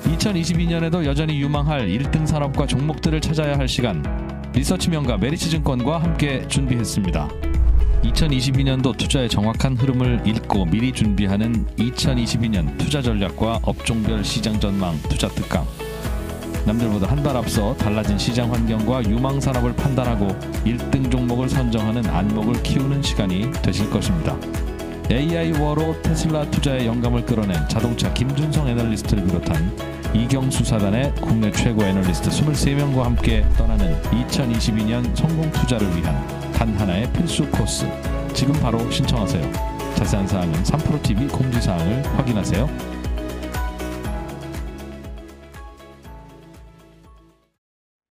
2022년에도 여전히 유망할 1등 산업과 종목들을 찾아야 할 시간, 리서치명가 메리츠증권과 함께 준비했습니다. 2022년도 투자의 정확한 흐름을 읽고 미리 준비하는 2022년 투자 전략과 업종별 시장 전망 투자 특강. 남들보다 한 발 앞서 달라진 시장 환경과 유망 산업을 판단하고 1등 종목을 선정하는 안목을 키우는 시간이 되실 것입니다. AI 워로 테슬라 투자에 영감을 끌어낸 자동차 김준성 애널리스트를 비롯한 이경수 사단의 국내 최고 애널리스트 23명과 함께 떠나는 2022년 성공 투자를 위한 단 하나의 필수 코스. 지금 바로 신청하세요. 자세한 사항은 3프로TV 공지사항을 확인하세요.